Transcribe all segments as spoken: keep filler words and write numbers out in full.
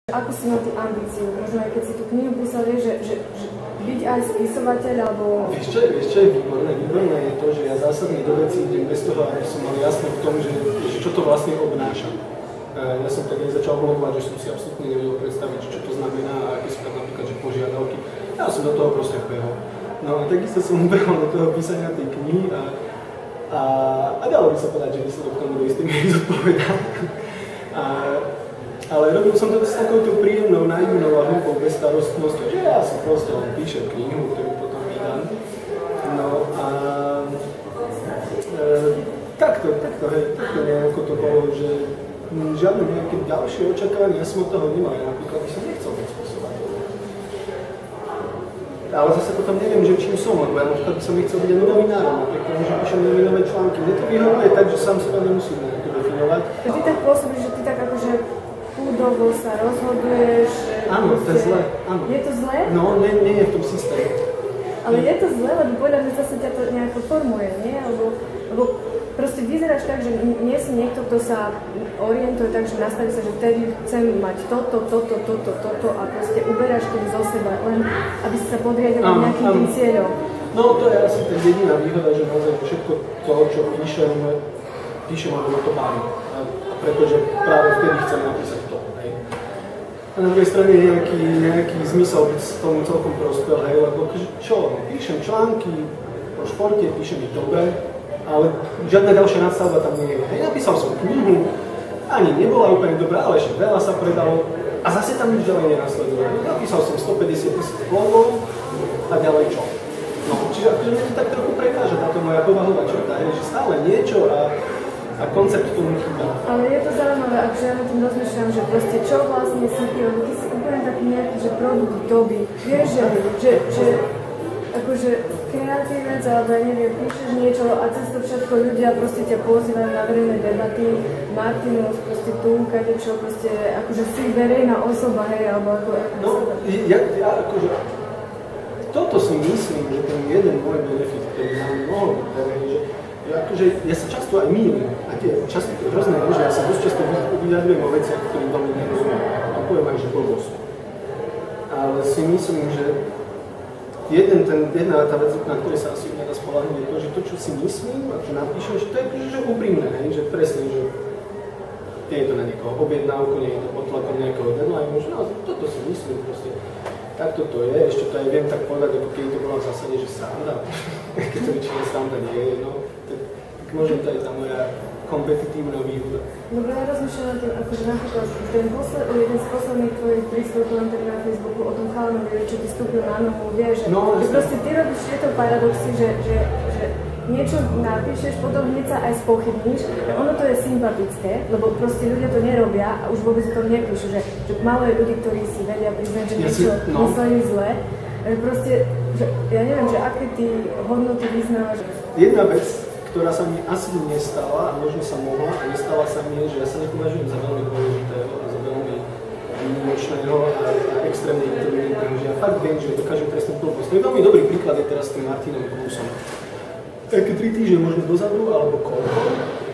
Ako si mal ty ambíciu? Možno aj keď si tú knihu písal, vieš, že, že, že byť aj spisovateľ, alebo... Vieš čo, vieš čo je výborné? Výborné je to, že ja zásadne do veci idem bez toho, aby som mal jasno v tom, že, že čo to vlastne obnáša. Ja som tak začal blogovať, že som si absolútne nevedel predstaviť, čo to znamená a aké sú tam napríklad že požiadavky. Ja som do toho proste vbehol. No a takisto som vbehol do toho písania tej knihy a, a, a dalo by sa povedať, že výsledok tomu do istej miery zodpovedal. A, ale robil som to s takouto príjemnou, naivnou a hlúpou bezstarostnosťou, že ja si proste len píšem knihu, ktorú potom vydám. No a e, takto, takto, hej, takto nejako to bolo, že žiadne nejaké ďalšie očakávania som od toho nemal, ja napríklad by som nechcel byť spisovateľ. Ale zase potom neviem, že čím som, lebo ja napríklad by som nechcel byť ani novinárom, napríklad, že píšem novinové články. Mne to vyhovuje tak, že sám seba nemusím nejako definovať. Ty tak pôsobíš, že ty tak akože chudovo sa rozhoduješ. Áno, to je zlé, áno. Je to zlé? No, nie, nie je v tom systéme. Ale je to zlé, lebo podľa mňa zase ťa to nejako formuje, nie? Lebo, lebo proste vyzeráš tak, že nie si niekto, kto sa orientuje tak, že nastaví sa, že vtedy chcem mať toto, toto, toto, toto a proste uberáš tým zo seba, len aby si sa podriadil nejakým tým cieľom. No to je asi tá jediná výhoda, že naozaj všetko to, čo píšem, píšem, lebo ma to baví. A pretože práve vtedy chcem napísať to. Hej. A na druhej strane je nejaký, nejaký zmysel byť s tomu celkom prospel, hej, lebo čo, no, píšem články o športe, píšem ich dobre, ale žiadna ďalšia nadstavba tam nie je. Hej, napísal som knihu, ani nebola úplne dobrá, ale ešte veľa sa predalo a zase tam nič ďalej nenasledovalo. Napísal som stopäťdesiat tisíc blogov a ďalej čo? No, čiže akože mne to tak trochu prekáža táto moja povahová črta, hej, že stále niečo a, a koncept tomu chýba. Ale je to zaujímavé, akže ja na tým rozmýšľam, že proste čo vlastne si ty, lebo ty si úplne taký nejaký, že produkt doby. Vieš, že, že, že akože kreatívec, alebo ja neviem, píšeš niečo a cez to všetko ľudia proste ťa pozývajú na verejné debaty, Martinus, proste tu, kadečo, proste akože si verejná osoba, hej, alebo ako... No, ja, ja akože, toto si myslím, že ten jeden môj benefit, ktorý nám mohol byť verejný, že, že akože ja sa často aj mýlim, a tie často hrozné je, že ja sa dosť často vyjadrujem o veciach, ktorým veľmi nerozumiem, a to poviem aj, že blbosť. Ale si myslím, že Jeden, ten, jedna tá vec, na ktorej sa asi nedá spoľahnúť, je to, že to, čo si myslím a čo napíšem, že to je že, že úprimné, hej, že presne, že nie je to na niekoho objednávku, nie je to pod tlakom nejakého deadline, že no, toto si myslím, proste takto to je, ešte to aj viem tak povedať, ako keď to bola v zásade, že sranda, keď to väčšina sranda nie je, no, tak, tak možno to je tá moja kompetitívna výhoda. Dobre, ja rozmýšľam na tým, akože napríklad ten posled, jeden z posledných tvojich príspevkov na Facebooku o tom chalanovi, čo ti vstúpil na nohu, vieš, že, no, že proste ty robíš tieto paradoxy, že, že, že niečo napíšeš, potom hneď sa aj spochybníš, že ono to je sympatické, lebo proste ľudia to nerobia a už vôbec o tom nepíšu, že, že málo je ľudí, ktorí si vedia priznať, že niečo ja no. mysleli zle, že proste, že ja neviem, že aké ty hodnoty vyznávaš. Jedna vec, ktorá sa mi asi nestala, a možno sa mohla, a nestala sa mi, že ja sa nepovažujem za veľmi dôležitého a za veľmi výnimočného a, a extrémne inteligentného, že ja fakt viem, že dokážem presne blbosť. To je veľmi dobrý príklad je teraz s tým Martinom Klusom. Také tri týždne možno dozadu, alebo koľko, e,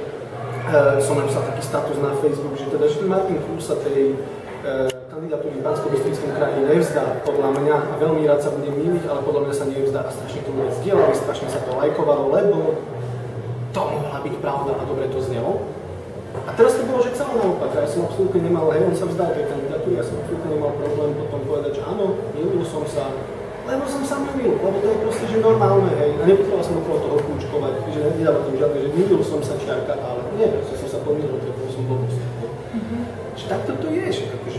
som napísal taký status na Facebook, že teda, že ten Martin Klus sa tej e, kandidatúry v Banskobystrickom kraji nevzdá, podľa mňa, a veľmi rád sa budem míliť, ale podľa mňa sa nevzdá a strašne to ľudia zdieľali, strašne sa to lajkovalo, lebo to mohla byť pravda a dobre to znelo. A teraz to bolo, že celé naopak, ja som absolútne nemal, hej, on sa vzdal tej kandidatúry, ja som absolútne nemal problém potom povedať, že áno, milil som sa, lebo som sa milil, lebo to je proste, že normálne, hej, a nepotreboval som okolo toho kľúčkovať, že nedáva tam žiadne, že milil som sa čiarka, ale nie, proste som sa pomýlil, to som blbosť. Mm-hmm. Že takto to je, že akože